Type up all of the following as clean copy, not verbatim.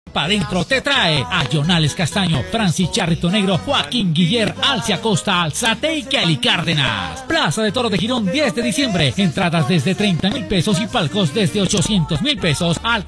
Pa' Dentro te trae a Jonales Castaño, Francis Charrito Negro, Joaquín Guiller, Alcia Costa, Alzate y Kelly Cárdenas. Plaza de Toros de Girón, 10 de diciembre. Entradas desde 30.000 pesos y palcos desde 800.000 pesos al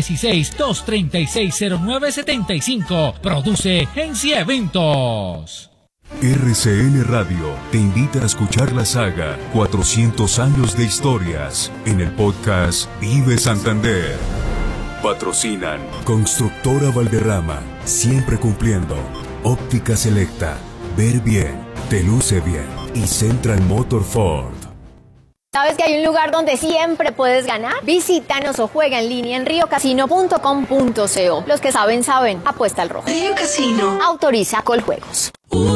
316-236-0975. Produce Gensi Eventos. RCN Radio te invita a escuchar la saga 400 años de historias en el podcast Vive Santander. Patrocinan Constructora Valderrama, siempre cumpliendo. Óptica Selecta, ver bien, te luce bien. Y Central Motor Ford. ¿Sabes que hay un lugar donde siempre puedes ganar? Visítanos o juega en línea en riocasino.com.co. Los que saben, saben. Apuesta al rojo. Río Casino. Autoriza Coljuegos.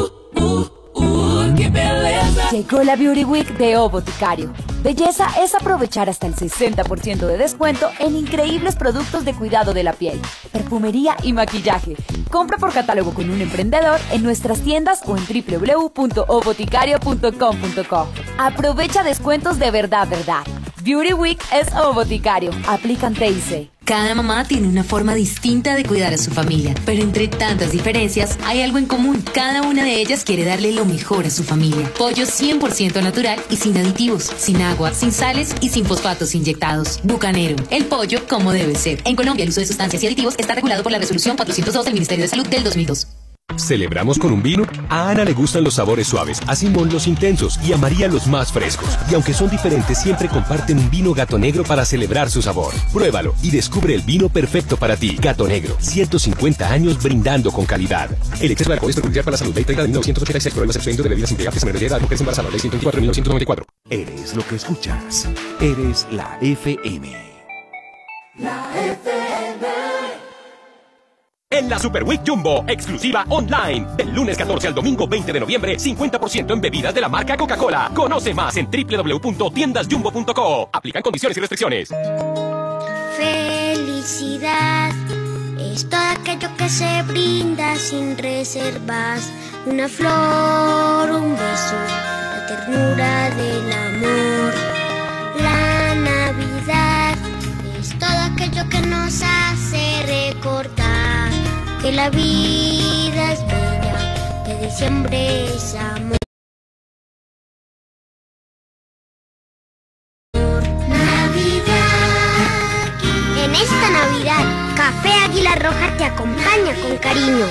¡Qué belleza! Llegó la Beauty Week de O Boticario. Belleza es aprovechar hasta el 60% de descuento en increíbles productos de cuidado de la piel, perfumería y maquillaje. Compra por catálogo con un emprendedor en nuestras tiendas o en www.oboticario.com.co. Aprovecha descuentos de verdad. Beauty Week es O Boticario. Aplican TIC. Cada mamá tiene una forma distinta de cuidar a su familia, pero entre tantas diferencias hay algo en común. Cada una de ellas quiere darle lo mejor a su familia. Pollo 100% natural y sin aditivos, sin agua, sin sales y sin fosfatos inyectados. Bucanero, el pollo como debe ser. En Colombia el uso de sustancias y aditivos está regulado por la Resolución 402 del Ministerio de Salud del 2002. ¿Celebramos con un vino? A Ana le gustan los sabores suaves, a Simón los intensos y a María los más frescos. Y aunque son diferentes, siempre comparten un vino Gato Negro para celebrar su sabor. Pruébalo y descubre el vino perfecto para ti. Gato Negro, 150 años brindando con calidad. El exceso de alcohol es perjudicial para la salud. Ley 30 de 1986, prohíbe el expendio de bebidas embriagantes a menores de edad, mujeres embarazadas. Ley 124.1994. Eres lo que escuchas. Eres la FM. La FM. En la Super Week Jumbo, exclusiva online. Del lunes 14 al domingo 20 de noviembre, 50% en bebidas de la marca Coca-Cola. Conoce más en www.tiendasjumbo.co. Aplican condiciones y restricciones. Felicidad es todo aquello que se brinda sin reservas. Una flor, un beso, la ternura del amor. La Navidad es todo aquello que nos hace recordar que la vida es bella, que diciembre es amor. Navidad. En esta Navidad, Café Águila Roja te acompaña con cariño.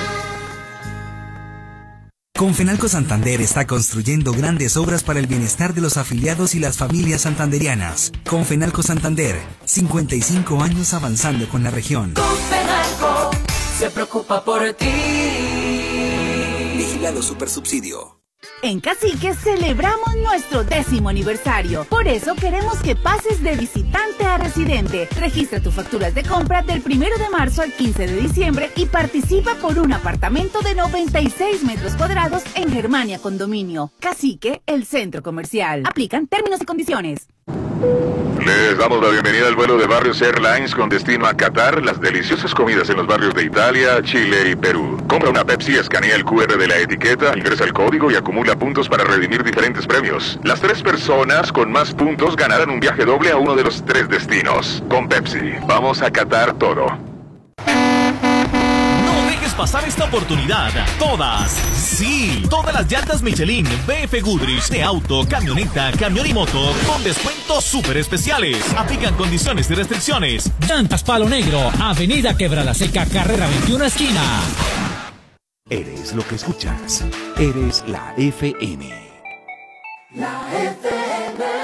Confenalco Santander está construyendo grandes obras para el bienestar de los afiliados y las familias santanderianas. Confenalco Santander, 55 años avanzando con la región. Confenalco se preocupa por ti. Vigilado Supersubsidio. En Cacique celebramos nuestro 10º aniversario. Por eso queremos que pases de visitante a residente. Registra tus facturas de compra del 1 de marzo al 15 de diciembre y participa por un apartamento de 96 metros cuadrados en Germania Condominio. Cacique, el centro comercial. Aplican términos y condiciones. Les damos la bienvenida al vuelo de Barrios Airlines con destino a Qatar. Las deliciosas comidas en los barrios de Italia, Chile y Perú. Compra una Pepsi, escanea el QR de la etiqueta, ingresa el código y acumula puntos para redimir diferentes premios. Las 3 personas con más puntos ganarán un viaje doble a uno de los 3 destinos. Con Pepsi, vamos a Qatar todo. Pasar esta oportunidad. Todas, sí, todas las llantas Michelin, BF Goodrich de auto, camioneta, camión y moto con descuentos súper especiales. Aplican condiciones y restricciones. Llantas Palo Negro, Avenida Quebrada Seca, carrera 21 esquina. Eres lo que escuchas. Eres la FM. La FM.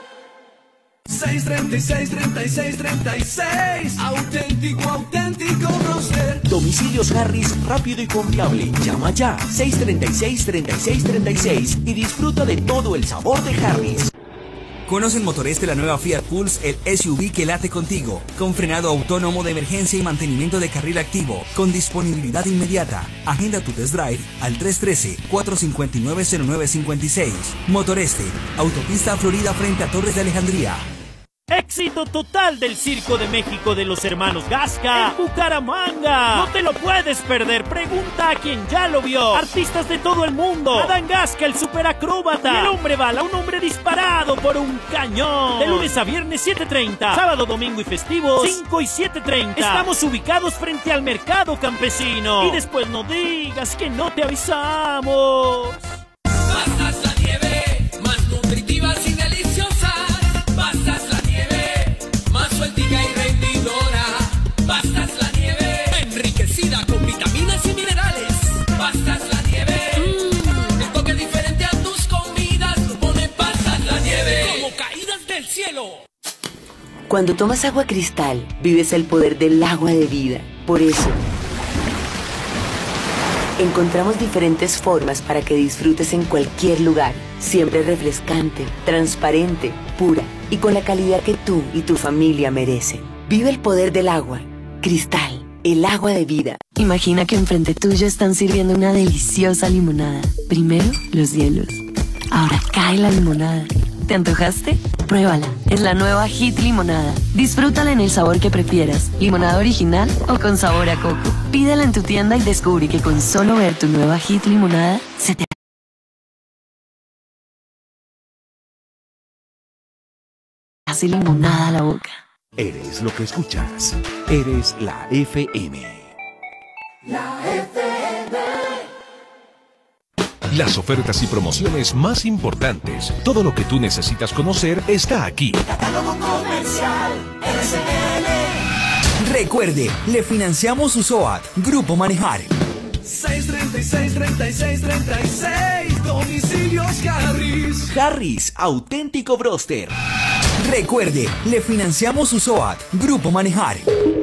636-3636. Auténtico Roser. Domicilios Harris rápido y confiable. Llama ya 636-3636 y disfruta de todo el sabor de Harris. Conoce en Motoreste la nueva Fiat Pulse, el SUV que late contigo, con frenado autónomo de emergencia y mantenimiento de carril activo, con disponibilidad inmediata. Agenda tu test drive al 313-459-0956. Motoreste, Autopista Florida frente a Torres de Alejandría. Éxito total del Circo de México de los hermanos Gasca en Bucaramanga. No te lo puedes perder. Pregunta a quien ya lo vio. Artistas de todo el mundo. Adán Gasca, el superacróbata. Y el hombre bala, un hombre disparado por un cañón. De lunes a viernes 7:30. Sábado, domingo y festivos 5 y 7:30. Estamos ubicados frente al mercado campesino. Y después no digas que no te avisamos. Pastas la nieve, más nutritivas y deliciosas. Pastas la nieve, más sueltica y rendidora. Pastas la nieve, enriquecida con vitaminas y minerales. Pastas la nieve, el toque diferente a tus comidas lo pone Pastas la nieve, como caídas del cielo. Cuando tomas agua Cristal, vives el poder del agua de vida. Por eso, encontramos diferentes formas para que disfrutes en cualquier lugar. Siempre refrescante, transparente, pura y con la calidad que tú y tu familia merecen. Vive el poder del agua. Cristal, el agua de vida. Imagina que enfrente tuyo están sirviendo una deliciosa limonada. Primero, los hielos. Ahora cae la limonada. ¿Te antojaste? Pruébala. Es la nueva Hit Limonada. Disfrútala en el sabor que prefieras. Limonada original o con sabor a coco. Pídela en tu tienda y descubre que con solo ver tu nueva Hit Limonada se te hace limonada a la boca. Eres lo que escuchas. Eres la FM. La FM. Las ofertas y promociones más importantes. Todo lo que tú necesitas conocer está aquí. Catálogo comercial RCN. Recuerde, le financiamos su SOAT. Grupo Manejar. 636-3636. Domicilios Harris. Harris, auténtico broster. Recuerde, le financiamos su SOAT. Grupo Manejar.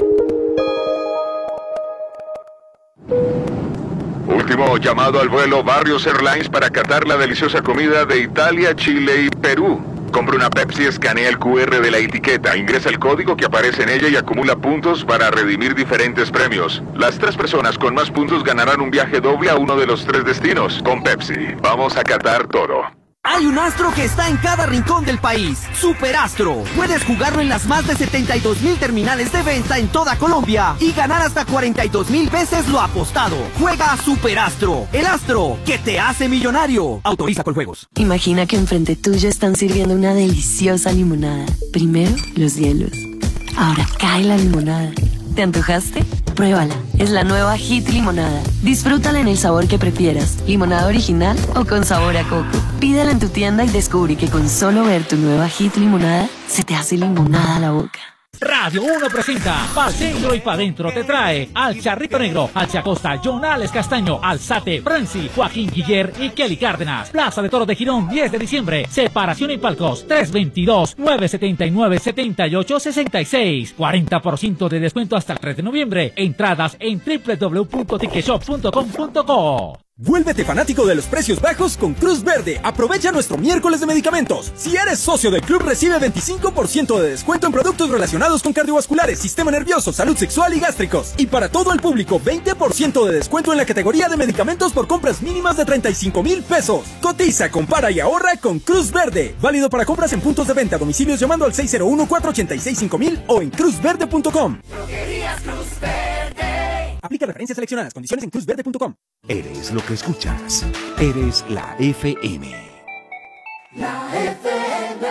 Último llamado al vuelo Barrios Airlines para catar la deliciosa comida de Italia, Chile y Perú. Compra una Pepsi, escanea el QR de la etiqueta, ingresa el código que aparece en ella y acumula puntos para redimir diferentes premios. Las 3 personas con más puntos ganarán un viaje doble a uno de los 3 destinos. Con Pepsi, vamos a catar todo. Hay un astro que está en cada rincón del país. Superastro. Puedes jugarlo en las más de 72,000 terminales de venta en toda Colombia y ganar hasta 42,000 veces lo apostado. Juega a Superastro, el astro que te hace millonario. Autoriza con juegos. Imagina que enfrente tuyo están sirviendo una deliciosa limonada. Primero, los hielos. Ahora cae la limonada. ¿Te antojaste? Pruébala. Es la nueva Hit Limonada. Disfrútala en el sabor que prefieras. Limonada original o con sabor a coco. Pídela en tu tienda y descubre que con solo ver tu nueva Hit Limonada se te hace limonada a la boca. Radio 1 presenta Pa' Dentro y Pa' Dentro te trae al Charrito Negro, Alcia Costa, Jonales Castaño, Alzate, Franci, Joaquín Guiller y Kelly Cárdenas. Plaza de Toros de Girón, 10 de diciembre. Separación y palcos, 322-979-7866. 40% de descuento hasta el 3 de noviembre. Entradas en www.ticketshop.com.co. Vuélvete fanático de los precios bajos con Cruz Verde. Aprovecha nuestro miércoles de medicamentos. Si eres socio del club, recibe 25% de descuento en productos relacionados con cardiovasculares, sistema nervioso, salud sexual y gástricos. Y para todo el público, 20% de descuento en la categoría de medicamentos por compras mínimas de 35,000 pesos. Cotiza, compara y ahorra con Cruz Verde. Válido para compras en puntos de venta, domicilios llamando al 601-486-5000 o en cruzverde.com. Droguerías Cruz Verde. Aplica referencias seleccionadas. Condiciones en cruzverde.com. Eres lo que escuchas. Eres la FM. La FM.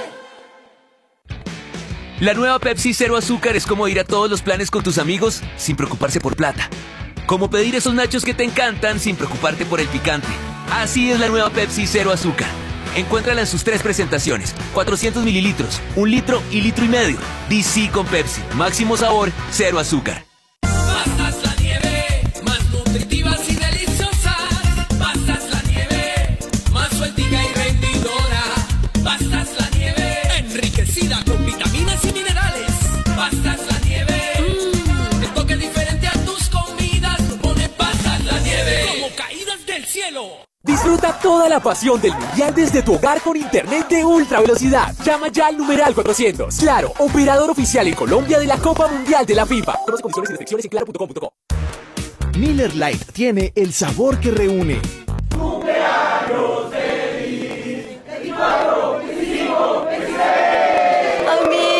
La nueva Pepsi Cero Azúcar es como ir a todos los planes con tus amigos sin preocuparse por plata. Como pedir esos nachos que te encantan sin preocuparte por el picante. Así es la nueva Pepsi Cero Azúcar. Encuéntrala en sus 3 presentaciones. 400 mililitros, 1 litro y litro y medio. Di sí con Pepsi. Máximo sabor, cero azúcar. Pastas la nieve, más nutritivas y deliciosas. Pastas la nieve, más sueltica y rendidora. Pastas la nieve, enriquecida con vitaminas y minerales. Pastas la nieve, el toque diferente a tus comidas lo pone Pastas la nieve, como caídas del cielo. Disfruta toda la pasión del Mundial desde tu hogar con internet de ultra velocidad. Llama ya al numeral 400. Claro, operador oficial en Colombia de la Copa Mundial de la FIFA. Conoce condiciones y restricciones en claro.com.co. Miller Lite tiene el sabor que reúne. ¡Cumpleaños feliz! 24, 25, 26.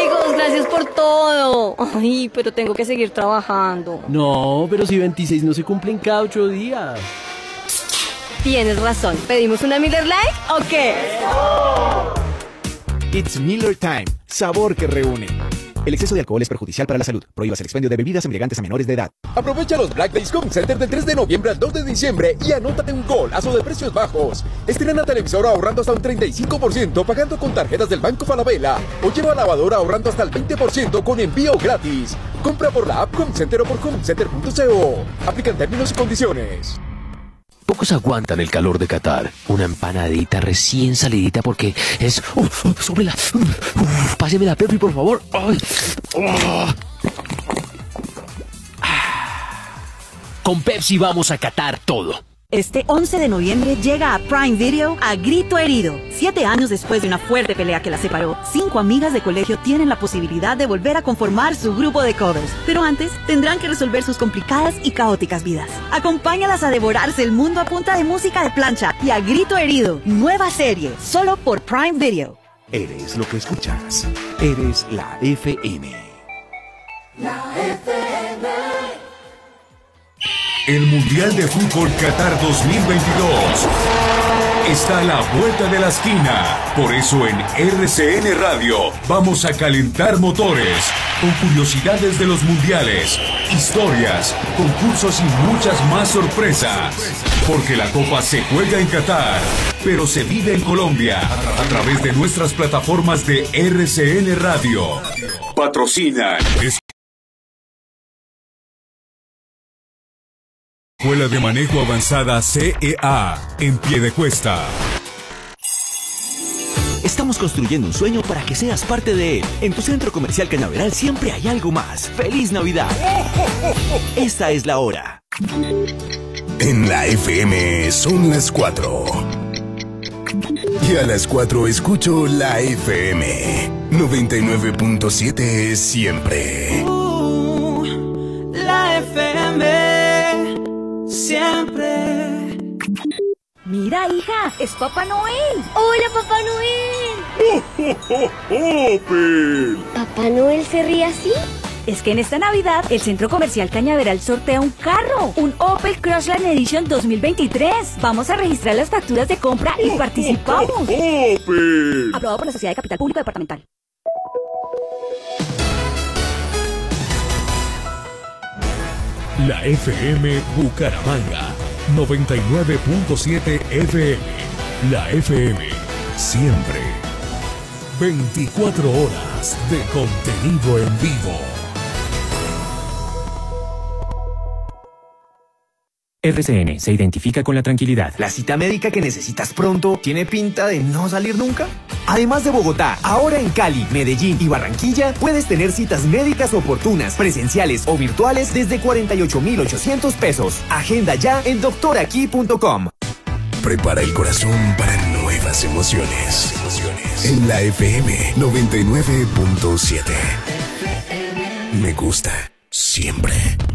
quiero. Ay, pero tengo que seguir trabajando. No, pero si 26 no se cumplen cada 8 días. Tienes razón. ¿Pedimos una Miller Lite o qué? It's Miller Time, sabor que reúne. El exceso de alcohol es perjudicial para la salud. Prohíbas el expendio de bebidas embriagantes a menores de edad. Aprovecha los Black Days Home Center del 3 de noviembre al 2 de diciembre y anótate un golazo de precios bajos. Estrena televisor ahorrando hasta un 35% pagando con tarjetas del Banco Falabella. O lleva lavadora ahorrando hasta el 20% con envío gratis. Compra por la app Home Center o por homecenter.co. Aplican términos y condiciones. Pocos aguantan el calor de Qatar. Una empanadita recién salidita porque es... ¡Súbela! ¡Páseme la Pepsi, por favor! ¡Ay! Con Pepsi vamos a Qatar todo. Este 11 de noviembre llega a Prime Video A Grito Herido. 7 años después de una fuerte pelea que las separó, 5 amigas de colegio tienen la posibilidad de volver a conformar su grupo de covers. Pero antes, tendrán que resolver sus complicadas y caóticas vidas. Acompáñalas a devorarse el mundo a punta de música de plancha y A Grito Herido. Nueva serie, solo por Prime Video. Eres lo que escuchas. Eres la FM. La FM. El Mundial de Fútbol Qatar 2022 está a la vuelta de la esquina. Por eso en RCN Radio vamos a calentar motores con curiosidades de los mundiales, historias, concursos y muchas más sorpresas. Porque la Copa se juega en Qatar, pero se vive en Colombia a través de nuestras plataformas de RCN Radio. Patrocinan Escuela de Manejo Avanzada CEA, en Piedecuesta. Estamos construyendo un sueño para que seas parte de él. En tu centro comercial Cañaveral siempre hay algo más. ¡Feliz Navidad! Esta es la hora. En la FM son las 4. Y a las 4 escucho la FM 99.7 siempre. La FM. Siempre. Mira, hija, es Papá Noel. ¡Hola, Papá Noel! ¿Papá Noel se ríe así? Es que en esta Navidad, el Centro Comercial Cañaveral sortea un carro, un Opel Crossland Edition 2023. Vamos a registrar las facturas de compra y participamos. ¡Opel! Aprobado por la Sociedad de Capital Público Departamental. La FM Bucaramanga 99.7 FM. La FM siempre. 24 horas de contenido en vivo. RCN se identifica con la tranquilidad. ¿La cita médica que necesitas pronto tiene pinta de no salir nunca? Además de Bogotá, ahora en Cali, Medellín y Barranquilla puedes tener citas médicas oportunas, presenciales o virtuales desde 48.800 pesos. Agenda ya en doctoraquí.com. Prepara el corazón para nuevas emociones. En la FM 99.7. Me gusta siempre.